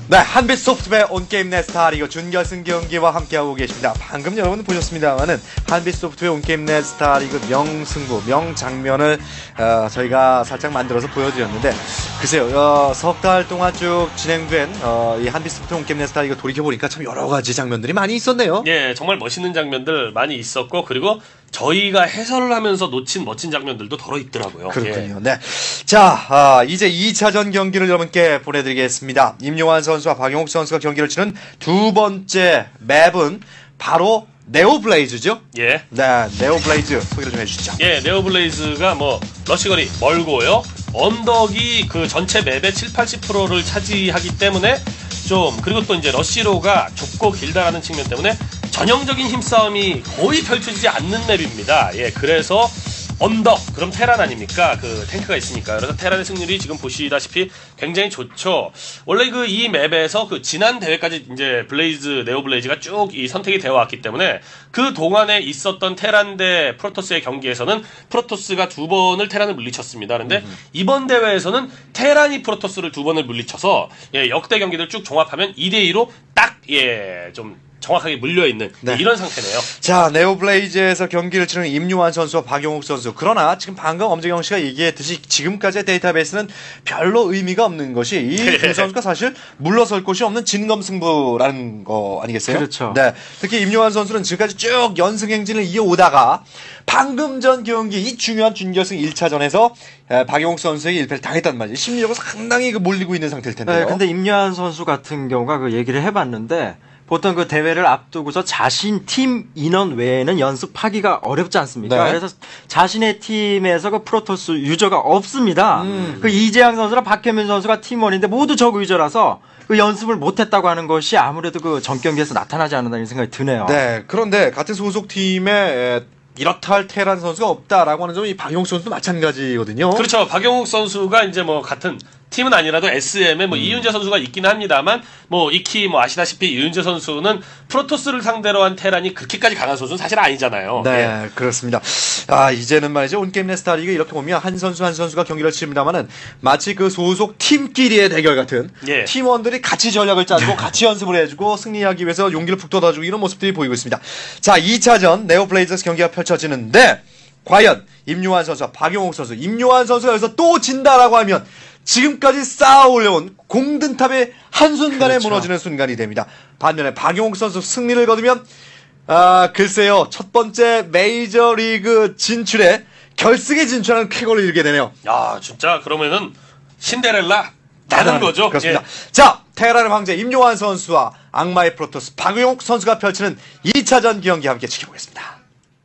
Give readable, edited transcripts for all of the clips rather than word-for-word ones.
네, 한빛소프트웨어 온게임 넷스타리그 준결승 경기와 함께하고 계십니다. 방금 여러분 보셨습니다만은 한빛소프트웨어 온게임 넷스타리그 명승부, 명장면을 저희가 살짝 만들어서 보여드렸는데 글쎄요, 석 달 동안 쭉 진행된 이 한빛소프트웨어 온게임 넷스타리그 돌이켜보니까 참 여러 가지 장면들이 많이 있었네요. 예, 정말 멋있는 장면들 많이 있었고 그리고 저희가 해설을 하면서 놓친 멋진 장면들도 덜어 있더라고요. 그렇군요. 예. 네. 자, 이제 2차전 경기를 여러분께 보내드리겠습니다. 임요환 선수와 박용욱 선수가 경기를 치는 두 번째 맵은 바로 네오블레이즈죠? 예. 네, 네오블레이즈 소개를 좀 해주시죠. 예, 네오블레이즈가 뭐 러시거리 멀고요. 언덕이 그 전체 맵의 7, 80%를 차지하기 때문에 좀 그리고 또 이제 러시로가 좁고 길다라는 측면 때문에 전형적인 힘싸움이 거의 펼쳐지지 않는 맵입니다. 예, 그래서 언덕, 그럼 테란 아닙니까? 그 탱크가 있으니까. 그래서 테란의 승률이 지금 보시다시피 굉장히 좋죠. 원래 그 이 맵에서 그 지난 대회까지 이제 네오블레이즈가 쭉 이 선택이 되어 왔기 때문에 그 동안에 있었던 테란 대 프로토스의 경기에서는 프로토스가 두 번을 테란을 물리쳤습니다. 그런데 이번 대회에서는 테란이 프로토스를 두 번을 물리쳐서 예, 역대 경기들 쭉 종합하면 2대2로 딱, 예, 좀 정확하게 물려있는 네. 이런 상태네요. 자, 네오블레이즈에서 경기를 치는 임요환 선수와 박용욱 선수. 그러나 지금 방금 엄재경 씨가 얘기했듯이 지금까지의 데이터베이스는 별로 의미가 없는 것이 이 두 선수가 사실 물러설 곳이 없는 진검승부라는 거 아니겠어요? 그렇죠. 네. 특히 임요환 선수는 지금까지 쭉 연승행진을 이어오다가 방금 전 경기 이 중요한 준결승 1차전에서 박용욱 선수에게 1패를 당했단 말이에요. 심리적으로 상당히 몰리고 있는 상태일 텐데요. 네, 근데 임요환 선수 같은 경우가 그 얘기를 해봤는데 보통 그 대회를 앞두고서 자신 팀 인원 외에는 연습하기가 어렵지 않습니까? 네. 그래서 자신의 팀에서 그 프로토스 유저가 없습니다. 그 이재양 선수랑 박혜민 선수가 팀원인데 모두 저그 유저라서 그 연습을 못했다고 하는 것이 아무래도 그 전 경기에서 나타나지 않는다는 생각이 드네요. 네. 그런데 같은 소속 팀에 이렇다 할 테란 선수가 없다라고 하는 점이 이 박용욱 선수도 마찬가지거든요. 그렇죠. 박용욱 선수가 이제 뭐 같은 팀은 아니라도 SM에 뭐 이윤재 선수가 있긴 합니다만 뭐 익히 뭐 아시다시피 이윤재 선수는 프로토스를 상대로 한 테란이 그렇게까지 강한 선수는 사실 아니잖아요. 네, 예. 그렇습니다. 아, 이제는 말이죠. 온게임 넷스타리그 이렇게 보면 한 선수가 경기를 치릅니다만은 마치 그 소속 팀끼리의 대결 같은 예. 팀원들이 같이 전략을 짜주고 같이 연습을 해주고 승리하기 위해서 용기를 북돋아주고 이런 모습들이 보이고 있습니다. 자, 2차전 네오블레이즈에서 경기가 펼쳐지는데 과연 임요환 선수와 박용욱 선수, 임요환 선수가 여기서 또 진다라고 하면 지금까지 쌓아 올려온 공든탑의 한순간에 그렇죠. 무너지는 순간이 됩니다. 반면에 박용욱 선수 승리를 거두면 글쎄요, 첫 번째 메이저리그 진출에 결승에 진출하는 쾌거를 이루게 되네요. 야, 진짜 그러면은 신데렐라 나는 거죠. 그렇습니다. 예. 자, 테란의 황제 임요환 선수와 악마의 프로토스 박용욱 선수가 펼치는 2차전 경기 함께 지켜보겠습니다.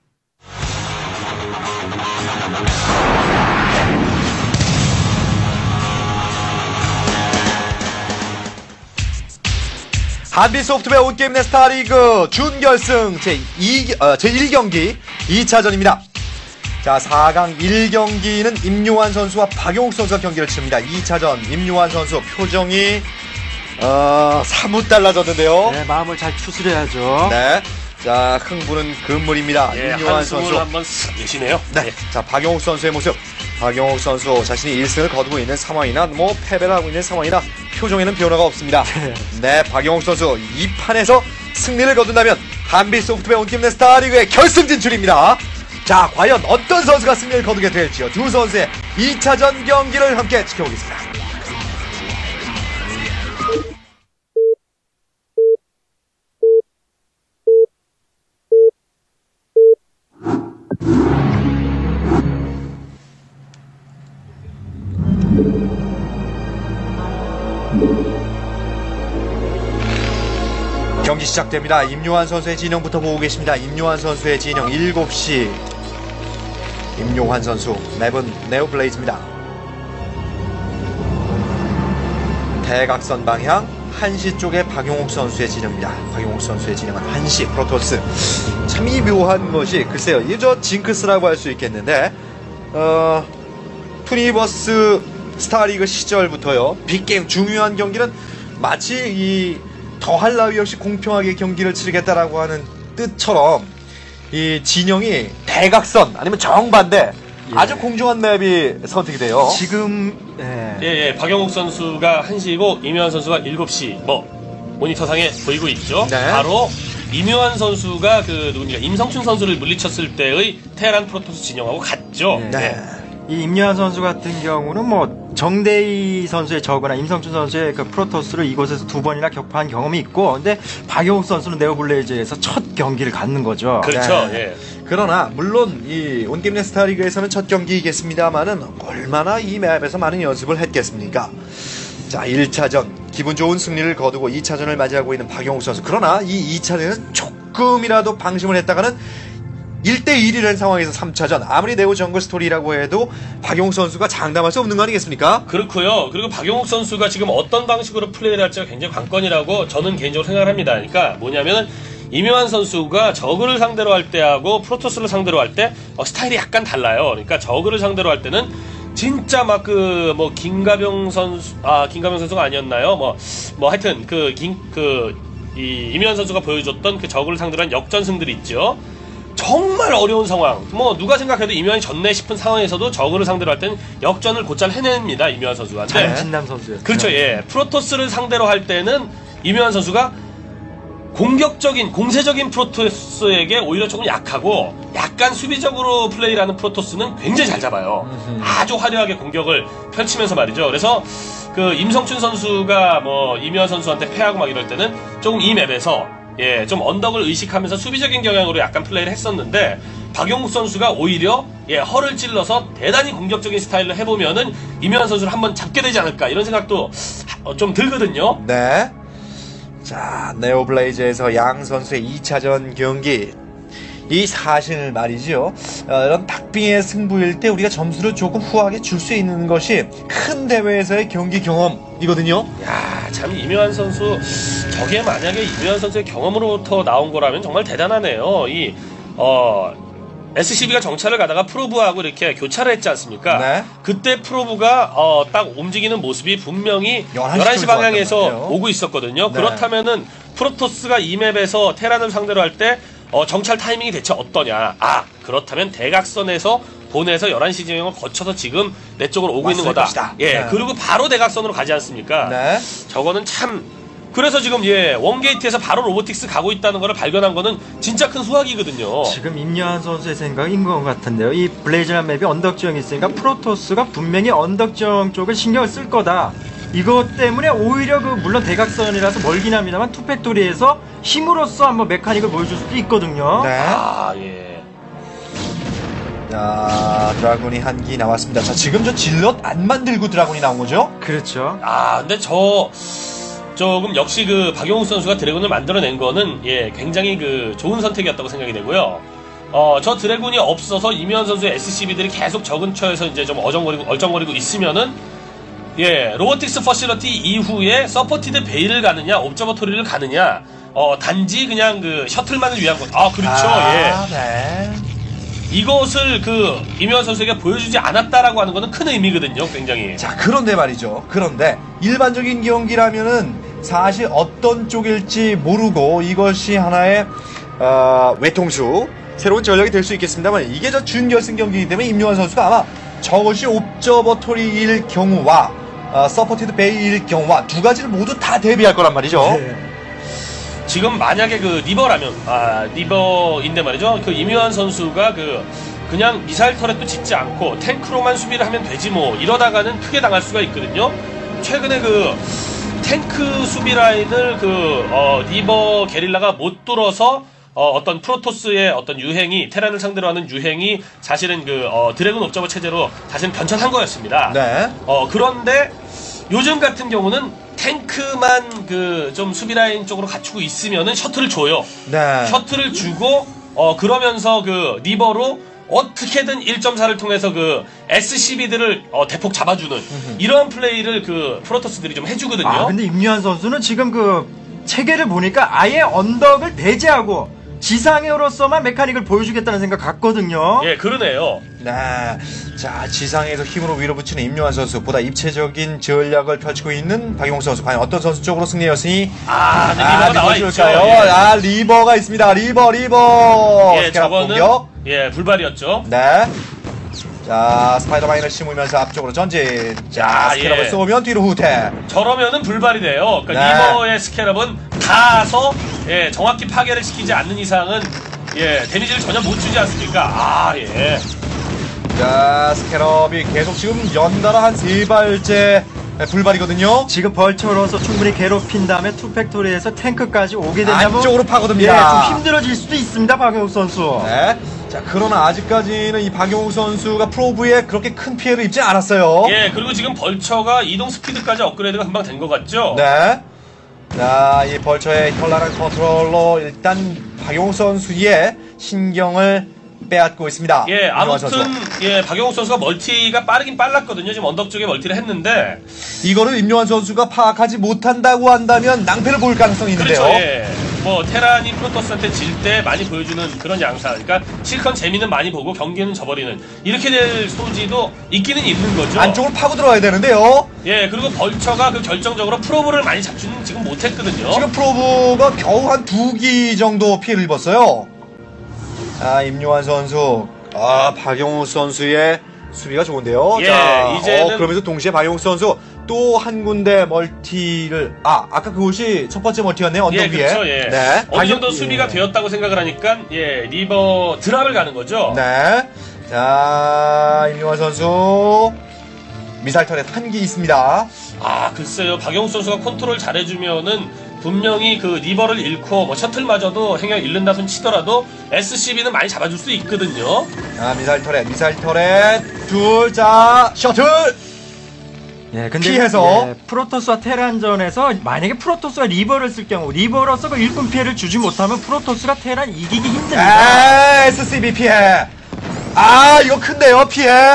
한빛소프트웨어 온게임 넷스타리그 준결승 제1경기 2차전입니다. 자, 4강 1경기는 임요환 선수와 박용욱 선수가 경기를 치릅니다. 2차전 임요환 선수 표정이 사뭇 달라졌는데요. 네, 마음을 잘 추스려야죠. 네. 자, 흥분은 금물입니다. 예, 임요환 선수. 한번 쓱 내시네요. 네. 예. 자, 박용욱 선수의 모습. 박용욱 선수 자신이 1승을 거두고 있는 상황이나 뭐 패배를 하고 있는 상황이나 표정에는 변화가 없습니다. 네, 박용욱 선수 이 판에서 승리를 거둔다면 한빛소프트웨어 온게임 넷스타리그의 결승 진출입니다. 자, 과연 어떤 선수가 승리를 거두게 될지요. 두 선수의 2차전 경기를 함께 지켜보겠습니다. 경기 시작됩니다. 임요환 선수의 진영부터 보고 계십니다. 임요환 선수의 진영 7시. 임요환 선수 맵은 네오블레이즈입니다. 대각선 방향 1시 쪽에 박용욱 선수의 진영입니다. 박용욱 선수의 진영은 1시 프로토스. 참 이 묘한 것이 글쎄요, 이게 저 징크스라고 할 수 있겠는데 투니버스 스타리그 시절부터요, 빅게임 중요한 경기는 마치 이 더할 나위 없이 공평하게 경기를 치르겠다라고 하는 뜻처럼 이 진영이 대각선 아니면 정반대 아주 공정한 맵이 선택이 돼요. 지금 예, 박영욱 선수가 1시이고 이묘한 선수가 7시 모니터상에 보이고 있죠. 네. 바로 이묘한 선수가 그 누굽니까 임성춘 선수를 물리쳤을 때의 테란 프로토스 진영하고 같죠. 네. 이 임요한 선수 같은 경우는 뭐 정대희 선수의 저거나 임성춘 선수의 그 프로토스를 이곳에서 2번이나 격파한 경험이 있고, 근데 박영욱 선수는 네오블레이즈에서 첫 경기를 갖는 거죠. 그렇죠. 네. 예. 그러나 물론 이 온게임넷 스타리그에서는 첫 경기이겠습니다만은 얼마나 이 맵에서 많은 연습을 했겠습니까? 자, 1차전 기분 좋은 승리를 거두고 2차전을 맞이하고 있는 박영욱 선수. 그러나 이 2차전에는 조금이라도 방심을 했다가는 1대1이라는 상황에서 3차전 아무리 네오 정글 스토리라고 해도 박용욱 선수가 장담할 수 없는 거 아니겠습니까? 그렇고요. 그리고 박용욱 선수가 지금 어떤 방식으로 플레이를 할지가 굉장히 관건이라고 저는 개인적으로 생각을 합니다. 그러니까 뭐냐면은 이묘한 선수가 저그를 상대로 할 때하고 프로토스를 상대로 할 때 스타일이 약간 달라요. 그러니까 저그를 상대로 할 때는 진짜 막 김가병 선수가 아니었나요? 하여튼 이묘한 선수가 보여줬던 그 저그를 상대로 한 역전승들이 있죠. 정말 어려운 상황. 누가 생각해도 이묘한이 졌네 싶은 상황에서도 저그를 상대로 할 때는 역전을 곧잘 해냅니다. 이묘한 선수가. 장진남 선수였죠. 그렇죠. 예. 프로토스를 상대로 할 때는 이묘한 선수가 공세적인 프로토스에게 오히려 조금 약하고 약간 수비적으로 플레이를 하는 프로토스는 굉장히 잘 잡아요. 아주 화려하게 공격을 펼치면서 말이죠. 그래서 그 임성춘 선수가 이묘한 선수한테 패하고 막 이럴 때는 조금 이 맵에서 좀 언덕을 의식하면서 수비적인 경향으로 약간 플레이를 했었는데 박용욱 선수가 오히려 허를 찔러서 대단히 공격적인 스타일로 해보면은 이묘한 선수를 한번 잡게 되지 않을까 이런 생각도 좀 들거든요. 네. 자, 네오블레이즈에서 양 선수의 2차전 경기. 이 사실 말이죠. 이런 박빙의 승부일 때 우리가 점수를 조금 후하게 줄 수 있는 것이 큰 대회에서의 경기 경험이거든요. 야, 참 이묘한 선수 저게 만약에 이묘한 선수의 경험으로부터 나온 거라면 정말 대단하네요. SCB가 정찰을 가다가 프로브하고 이렇게 교차를 했지 않습니까? 네. 그때 프로브가 딱 움직이는 모습이 분명히 11시 방향에서 오고 있었거든요. 네. 그렇다면은 프로토스가 이 맵에서 테란을 상대로 할 때 정찰 타이밍이 대체 어떠냐? 그렇다면 대각선에서 보내서 11시 진영을 거쳐서 지금 내 쪽으로 오고 있는 거다. 것이다. 예, 네. 그리고 바로 대각선으로 가지 않습니까? 네. 저거는 참 그래서 지금 원게이트에서 바로 로보틱스 가고 있다는 걸 발견한 거는 진짜 큰 수확이거든요. 지금 임요한 선수의 생각인 것 같은데요. 이 블레이즈란 맵이 언덕 지형이 있으니까 프로토스가 분명히 언덕 지형 쪽을 신경을 쓸 거다. 이것 때문에 오히려 물론 대각선이라서 멀긴 합니다만 투팩토리에서 힘으로써 한번 메카닉을 보여줄 수도 있거든요. 네. 예. 자, 드라군이 한 기 나왔습니다. 자, 지금 저 질럿 안 만들고 드라군이 나온 거죠? 그렇죠. 근데 조금 역시 박용욱 선수가 드래곤을 만들어낸 거는 굉장히 좋은 선택이었다고 생각이 되고요. 저 드래곤이 없어서 이묘한 선수의 SCB들이 계속 저 근처에서 이제 좀 얼쩡거리고 있으면은 로보틱스 퍼실러티 이후에 서포티드 베일을 가느냐 옵저버토리를 가느냐 단지 그냥 셔틀만을 위한 것. 그렇죠. 네. 이것을 이묘한 선수에게 보여주지 않았다라고 하는 것은 큰 의미거든요. 굉장히. 자, 그런데 말이죠. 그런데 일반적인 경기라면은 사실 어떤 쪽일지 모르고 이것이 하나의 외통수 새로운 전략이 될 수 있겠습니다만 이게 저 준결승 경기이기 때문에 임요한 선수가 아마 저것이 옵저버토리일 경우와 서포티드 베이일 경우와 두 가지를 모두 다 대비할 거란 말이죠. 네. 지금 만약에 리버라면 리버인데 말이죠. 이묘한 선수가 그냥 미사일 터렛도 짓지 않고 탱크로만 수비를 하면 되지 이러다가는 크게 당할 수가 있거든요. 최근에 탱크 수비 라인을 리버 게릴라가 못 뚫어서 어떤 프로토스의 어떤 유행이 테란을 상대로 하는 유행이 사실은 드래곤 옵저버 체제로 사실은 변천한 거였습니다. 네. 그런데 요즘 같은 경우는 탱크만 좀 수비 라인 쪽으로 갖추고 있으면은 셔틀을 줘요. 네. 셔틀을 주고 그러면서 리버로 어떻게든 1.4를 통해서 SCB들을 대폭 잡아주는 이런 플레이를 프로토스들이 좀 해주거든요. 근데 임요한 선수는 지금 체계를 보니까 아예 언덕을 배제하고 지상으로서만 메카닉을 보여주겠다는 생각 같거든요. 그러네요. 네. 자, 지상에서 힘으로 위로 붙이는 임요한 선수 보다 입체적인 전략을 펼치고 있는 박용욱 선수. 과연 어떤 선수 쪽으로 승리였으니? 리버가 나와 있죠. 리버가 있습니다. 리버. 저거는 공격. 불발이었죠. 네. 자, 스파이더마인을 심으면서 앞쪽으로 전진. 자, 아, 스크럽을 예. 쏘면 뒤로 후퇴. 저러면은 불발이 돼요. 그러니까 네. 리버의 스캐럽은 닿아서 예, 정확히 파괴를 시키지 않는 이상은 예, 데미지를 전혀 못 주지 않습니까? 아, 예. 자, 스캐럽이 계속 지금 연달아 한 3발째 불발이거든요. 지금 벌처로서 충분히 괴롭힌 다음에 투팩토리에서 탱크까지 오게 되면 안쪽으로 파고듭니다. 예, 좀 힘들어질 수도 있습니다, 박영욱 선수. 네. 자, 그러나 아직까지는 이 박용욱 선수가 프로브에 그렇게 큰 피해를 입지 않았어요. 예, 그리고 지금 벌처가 이동 스피드까지 업그레이드가 금방 된 것 같죠? 네. 자, 이 벌처의 현란한 컨트롤로 일단 박용욱 선수의 신경을 빼앗고 있습니다. 예, 임요환 아무튼 선수. 예, 박영욱 선수가 멀티가 빠르긴 빨랐거든요. 지금 언덕 쪽에 멀티를 했는데 이거를 임요환 선수가 파악하지 못한다고 한다면 낭패를 볼 가능성이 있는데요. 그렇죠. 예. 뭐 테란이 프로토스한테 질 때 많이 보여주는 그런 양상. 그러니까 실컷 재미는 많이 보고 경기는 져버리는 이렇게 될 소지도 있기는 있는 거죠. 안쪽으로 파고 들어가야 되는데요. 예, 그리고 벌처가 그 결정적으로 프로브를 많이 잡지는 지금 못했거든요. 지금 프로브가 겨우 한 2기 정도 피해를 입었어요. 아, 임요환 선수. 아, 박용욱 선수의 수비가 좋은데요. 예, 자, 이제는- 그러면서 동시에 박용욱 선수 또 한 군데 멀티를 아까 그곳이 첫 번째 멀티였네요. 언덕 예, 위에. 그렇죠. 예. 네. 어느 정도 박용- 수비가 예. 되었다고 생각을 하니까 예, 리버 드랍을 가는 거죠. 네. 자, 임요환 선수 미사일 터렛 한 기 있습니다. 아, 글쎄요. 박영욱 선수가 컨트롤 잘해주면은 분명히 그 리버를 잃고 뭐 셔틀마저도 행여 잃는다 손 치더라도 SCB는 많이 잡아줄 수 있거든요. 자, 미사일 터렛 둘, 자, 셔틀. 예, 근데 피해서. 예, 프로토스와 테란전에서 만약에 프로토스가 리버를 쓸 경우 리버로서 그 일꾼 피해를 주지 못하면 프로토스가 테란 이기기 힘듭니다. SCB 피해. 아, 이거 큰데요, 피해.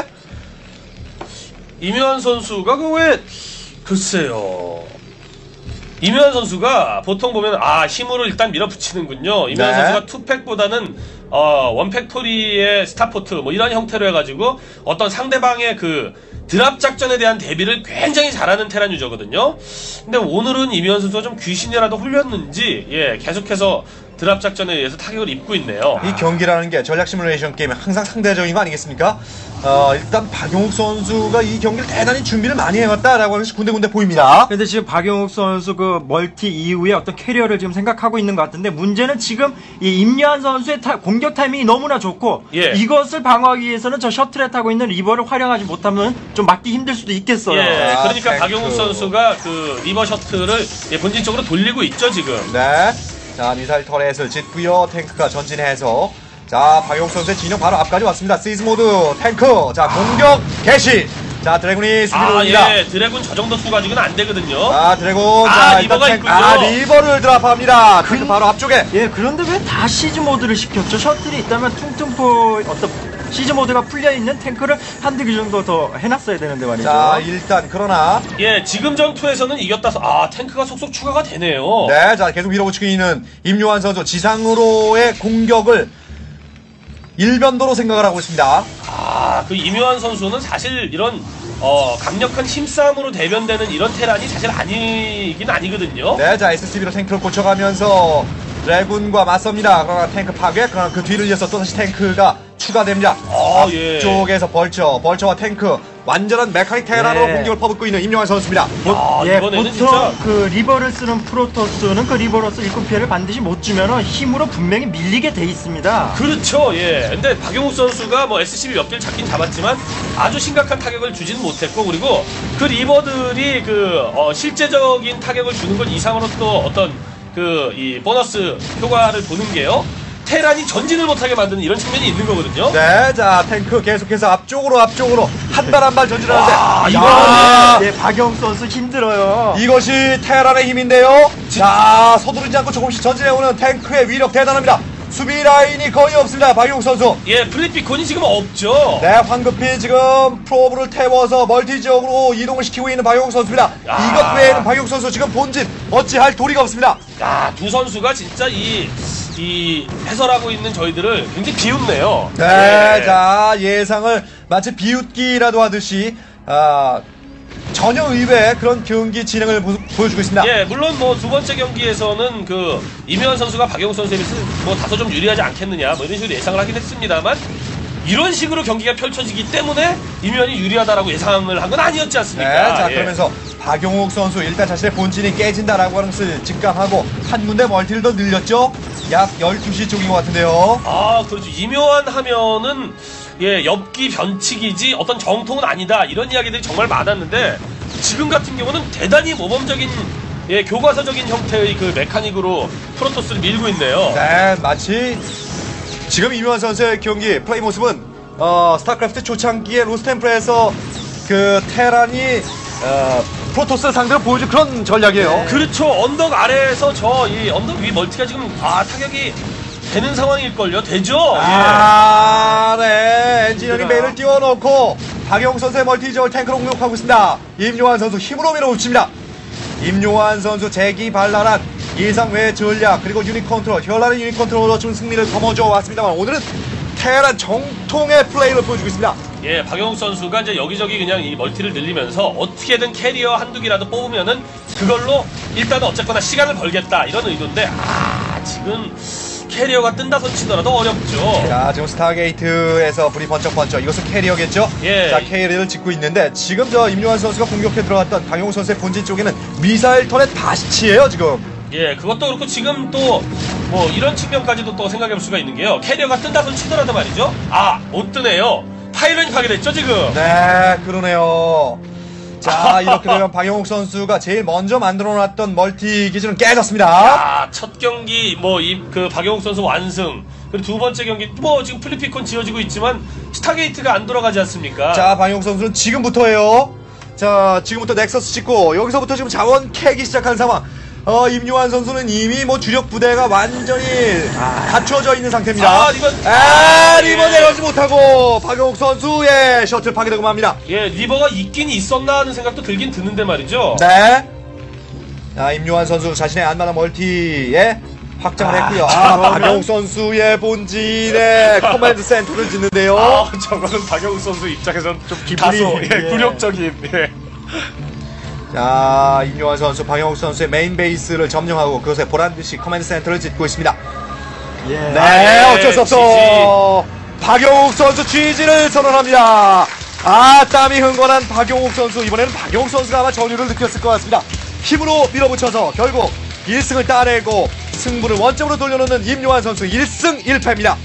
임요환 선수가 그 왜 글쎄요. 임요환 선수가 보통 보면 힘으로 일단 밀어붙이는군요. 임요환 네. 선수가 투팩보다는 원팩토리의 스타포트 뭐 이런 형태로 해가지고 어떤 상대방의 그 드랍 작전에 대한 대비를 굉장히 잘하는 테란 유저거든요. 근데 오늘은 임요환 선수가 좀 귀신이라도 홀렸는지 예, 계속해서 드랍 작전에 의해서 타격을 입고 있네요. 이 경기라는 게 전략 시뮬레이션 게임은 항상 상대적인 거 아니겠습니까? 일단 박용욱 선수가 이 경기를 대단히 준비를 많이 해왔다라고 하는 것이 군데군데 보입니다. 근데 지금 박용욱 선수 그 멀티 이후에 어떤 캐리어를 지금 생각하고 있는 것 같은데 문제는 지금 이 임요환 선수의 공격 타이밍이 너무나 좋고 예. 이것을 방어하기 위해서는 저 셔틀에 타고 있는 리버를 활용하지 못하면 좀 막기 힘들 수도 있겠어요. 예, 아, 그러니까 탱크. 박용욱 선수가 그 리버 셔틀을 예, 본진 쪽으로 돌리고 있죠 지금. 네. 자, 미사일 터렛을 짓고요. 탱크가 전진해서 자, 박용욱 선수의 진영 바로 앞까지 왔습니다. 시즈 모드 탱크. 자, 공격 개시. 자, 드래곤이 수비로 옵니다. 예, 드래곤 저 정도 수 가지고는 안 되거든요. 아, 드래곤. 아, 자, 리버가 탱크. 있군요. 리버를 드랍합니다. 탱크 바로 앞쪽에. 예, 그런데 왜 다 시즈 모드를 시켰죠? 셔틀이 있다면 퉁퉁포 어떤 시즈 모드가 풀려 있는 탱크를 한두 개 정도 더 해놨어야 되는데 말이죠. 자, 일단 그러나 예, 지금 전투에서는 이겼다서 탱크가 속속 추가가 되네요. 네, 자 계속 밀어붙이고 있는 임요환 선수 지상으로의 공격을 일변도로 생각을 하고 있습니다. 그 임요환 선수는 사실 이런 강력한 힘싸움으로 대변되는 이런 테란이 사실 아니긴 아니거든요. 네, 자 SCB로 탱크를 고쳐가면서 드래곤과 맞섭니다. 그러나 탱크 파괴, 그러나 그 뒤를 이어서 또다시 탱크가 추가됩니다. 예. 앞쪽에서 벌처와 탱크 완전한 메카닉 테란으로 네. 공격을 퍼붓고 있는 임요환 선수입니다. 예, 이번에는 보통 진짜 그 리버를 쓰는 프로토스는 그 리버로서 일꾼 피해를 반드시 못 주면은 힘으로 분명히 밀리게 돼 있습니다. 그렇죠. 예. 근데 박용욱 선수가 뭐 SCB 몇 개를 잡긴 잡았지만 아주 심각한 타격을 주지는 못했고 그리고 그 리버들이 실제적인 타격을 주는 것 이상으로 또 어떤 이 보너스 효과를 보는 게요. 테란이 전진을 못하게 만드는 이런 측면이 있는 거거든요. 네, 자 탱크 계속해서 앞쪽으로 한 발 한 발 전진하는데 예, 박영 선수 힘들어요. 이것이 테란의 힘인데요. 자, 서두르지 않고 조금씩 전진해오는 탱크의 위력 대단합니다. 수비 라인이 거의 없습니다. 박용욱 선수. 예, 플립비콘이 지금 없죠. 네, 황급히 지금 프로브를 태워서 멀티 지역으로 이동을 시키고 있는 박용욱 선수입니다. 이것 외에는 박용욱 선수 지금 본진 어찌할 도리가 없습니다. 두 선수가 진짜 이 해설하고 있는 저희들을 굉장히 비웃네요. 네, 예. 자 예상을 마치 비웃기라도 하듯이 전혀 의외의 그런 경기 진행을 보여주고 있습니다. 예, 물론 뭐 두 번째 경기에서는 임요환 선수가 박영욱 선수에 비해서 뭐 다소 좀 유리하지 않겠느냐 뭐 이런 식으로 예상을 하긴 했습니다만 이런 식으로 경기가 펼쳐지기 때문에 이면이 유리하다라고 예상을 한 건 아니었지 네, 않습니까? 자 예. 그러면서 박용욱 선수 일단 자신의 본진이 깨진다라고 하는 것을 직감하고 한 군데 멀티를 더 늘렸죠. 약 12시 쪽인 것 같은데요. 아, 그렇죠. 이묘한 하면은 예, 엽기 변칙이지 어떤 정통은 아니다. 이런 이야기들이 정말 많았는데 지금 같은 경우는 대단히 모범적인 예, 교과서적인 형태의 그 메카닉으로 프로토스를 밀고 있네요. 네, 마치 지금 이묘한 선수의 경기 플레이 모습은 스타크래프트 초창기에 로스템플에서 그 테란이 프로토스를 상대로 보여준 그런 전략이에요. 그렇죠. 언덕 아래에서 저 이 언덕 위 멀티가 지금 타격이 되는 상황일걸요. 되죠? 네. 엔지니어링 힘들어요. 메일을 띄워놓고 박용 선수의 멀티지역을 탱크로 공격하고 있습니다. 임요한 선수 힘으로 밀어붙입니다. 임요한 선수 재기발랄한 예상 외의 전략 그리고 유닛 컨트롤, 현란한 유닛 컨트롤로 좀 승리를 거머쥐어 왔습니다만 오늘은 테란 정통의 플레이를 보여주고 있습니다. 예, 박영욱 선수가 이제 여기저기 그냥 이 멀티를 늘리면서 어떻게든 캐리어 한두 개라도 뽑으면은 그걸로 일단은 어쨌거나 시간을 벌겠다 이런 의도인데 지금 캐리어가 뜬다 손치더라도 어렵죠. 자, 지금 스타게이트에서 불이 번쩍번쩍 이것은 캐리어겠죠? 예. 자, 캐리어를 짓고 있는데 지금 저 임요한 선수가 공격해 들어갔던 박용욱 선수의 본진 쪽에는 미사일 터렛 다시치예요 지금. 예, 그것도 그렇고 지금 또 뭐 이런 측면까지도 또 생각해 볼 수가 있는 게요. 캐리어가 뜬다 손치더라도 말이죠. 못 뜨네요. 파일런이 파괴됐죠 지금. 네, 그러네요. 자, 이렇게 되면 박용욱 선수가 제일 먼저 만들어놨던 멀티 기지는 깨졌습니다. 첫 경기 뭐 그 박영욱 선수 완승. 그리고 두 번째 경기 뭐 지금 플리피콘 지어지고 있지만 스타게이트가 안 돌아가지 않습니까? 자, 박용욱 선수는 지금부터예요. 자, 지금부터 넥서스 찍고 여기서부터 지금 자원 캐기 시작한 상황. 임요한 선수는 이미 뭐 주력 부대가 완전히 갖춰져 있는 상태입니다. 리버 내려오지 못하고 박용욱 선수의 셔틀 파괴되고 맙니다. 예, 리버가 있긴 있었나 하는 생각도 들긴 드는데 말이죠. 네. 자, 임요한 선수 자신의 안마나 멀티에 확장을 했고요. 박용욱 선수의 본진에 커맨드 센터를 짓는데요. 저거는 박영욱 선수 입장에서는 좀 기분이, 다소 예. 굴욕적인. 예. 자, 임요한 선수, 박용욱 선수의 메인 베이스를 점령하고 그것에 보란듯이 커맨드 센터를 짓고 있습니다. 예. 네, 어쩔 수 없어. 박용욱 선수 GG를 선언합니다. 땀이 흥건한 박용욱 선수. 이번에는 박용욱 선수가 아마 전율을 느꼈을 것 같습니다. 힘으로 밀어붙여서 결국 1승을 따내고 승부를 원점으로 돌려놓는 임요한 선수 1승 1패입니다.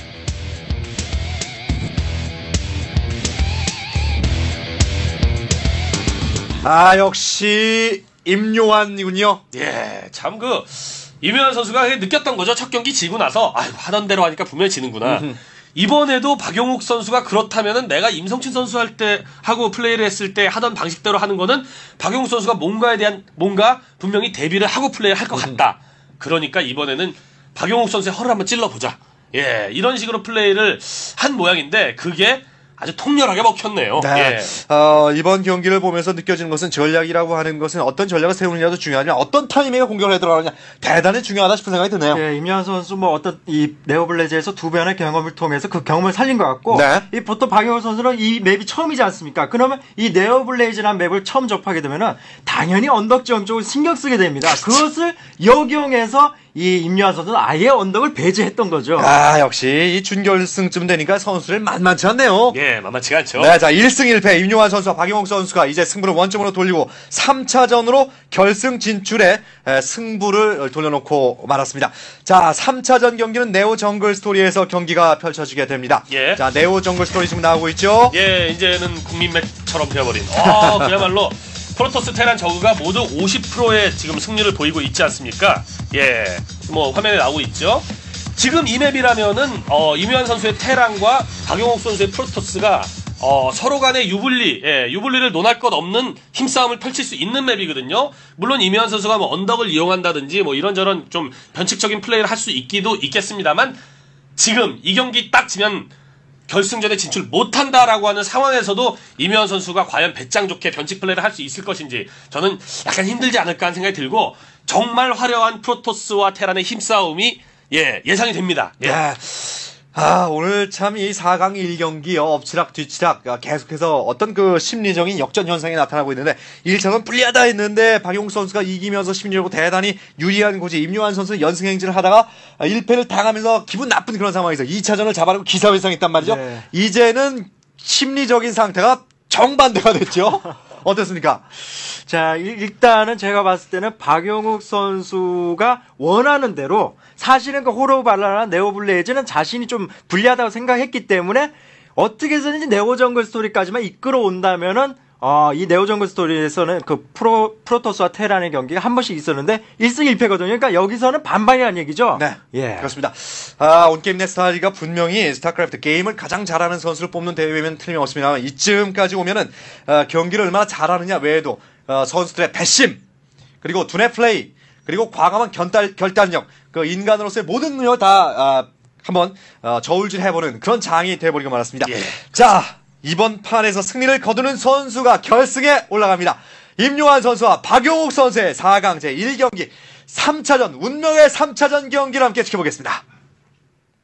역시 임요한이군요. 예, 참 이묘한 선수가 느꼈던 거죠. 첫 경기 지고 나서 하던 대로 하니까 분명히 지는구나. 이번에도 박용욱 선수가 그렇다면은 내가 임성춘 선수 할 때 하고 플레이를 했을 때 하던 방식대로 하는 거는 박용욱 선수가 뭔가에 대한 뭔가 분명히 대비를 하고 플레이를 할 것 같다. 그러니까 이번에는 박용욱 선수의 허를 한번 찔러보자. 예, 이런 식으로 플레이를 한 모양인데 그게 아주 통렬하게 먹혔네요. 네. 예. 이번 경기를 보면서 느껴지는 것은 전략이라고 하는 것은 어떤 전략을 세우느냐도 중요하지만 어떤 타이밍에 공격을 해 들어가느냐 대단히 중요하다 싶은 생각이 드네요. 예, 임요한 선수 뭐 어떤 이 네오블레즈에서 두 번의 경험을 통해서 그 경험을 살린 것 같고 네. 이 보통 박용호 선수는 이 맵이 처음이지 않습니까? 그러면 이 네오블레즈라는 맵을 처음 접하게 되면은 당연히 언덕 지형 쪽을 신경 쓰게 됩니다. 그것을 역용해서 이 임요한 선수는 아예 언덕을 배제했던 거죠. 역시 이 준결승쯤 되니까 선수를 만만치 않네요. 예, 만만치가 않죠. 네, 자 1승 1패 임요한 선수와 박용욱 선수가 이제 승부를 원점으로 돌리고 3차전으로 결승 진출에 승부를 돌려놓고 말았습니다. 자 3차전 경기는 네오 정글 스토리에서 경기가 펼쳐지게 됩니다. 예. 자 네오 정글 스토리 지금 나오고 있죠. 예, 이제는 국민맥처럼 되어버린. 그야말로 프로토스 테란 저그가 모두 50%의 지금 승률을 보이고 있지 않습니까? 예, 뭐 화면에 나오고 있죠. 지금 이 맵이라면은 임요한 선수의 테란과 박용욱 선수의 프로토스가 서로 간의 유불리를 논할 것 없는 힘싸움을 펼칠 수 있는 맵이거든요. 물론 임요한 선수가 뭐 언덕을 이용한다든지 뭐 이런저런 좀 변칙적인 플레이를 할 수 있기도 있겠습니다만 지금 이 경기 딱 지면 결승전에 진출 못한다라고 하는 상황에서도 임요한 선수가 과연 배짱 좋게 변칙 플레이를 할 수 있을 것인지 저는 약간 힘들지 않을까 하는 생각이 들고 정말 화려한 프로토스와 테란의 힘싸움이 예상이 됩니다. 예. 네. 오늘 참 이 4강 1경기요. 엎치락 뒤치락 계속해서 어떤 그 심리적인 역전 현상이 나타나고 있는데 1차전 불리하다 했는데 박용욱 선수가 이기면서 심리적으로 대단히 유리한 고지 임요한 선수 연승행진을 하다가 1패를 당하면서 기분 나쁜 그런 상황에서 2차전을 잡아내고 기사회생했단 말이죠. 네. 이제는 심리적인 상태가 정반대가 됐죠. 어땠습니까? 자, 일단은 제가 봤을 때는 박용욱 선수가 원하는 대로 사실은 그 호로발라나 네오블레이즈는 자신이 좀 불리하다고 생각했기 때문에 어떻게 해서든지 네오정글 스토리까지만 이끌어온다면은 이 네오정글 스토리에서는 그 프로토스와 테란의 경기가 한 번씩 있었는데 1승 1패거든요. 그러니까 여기서는 반반이라는 얘기죠. 네. 예. 그렇습니다. 온게임 네스타리가 분명히 스타크래프트 게임을 가장 잘하는 선수를 뽑는 대회면 틀림없습니다만 이쯤까지 오면은 경기를 얼마나 잘하느냐 외에도 선수들의 배심 그리고 두뇌 플레이 그리고 과감한 결단력 그 인간으로서의 모든 능력을 다 한번 저울질 해보는 그런 장이 돼버리고 말았습니다. 예. 자 이번 판에서 승리를 거두는 선수가 결승에 올라갑니다. 임요한 선수와 박용욱 선수의 4강 제1경기 3차전 운명의 3차전 경기를 함께 지켜보겠습니다.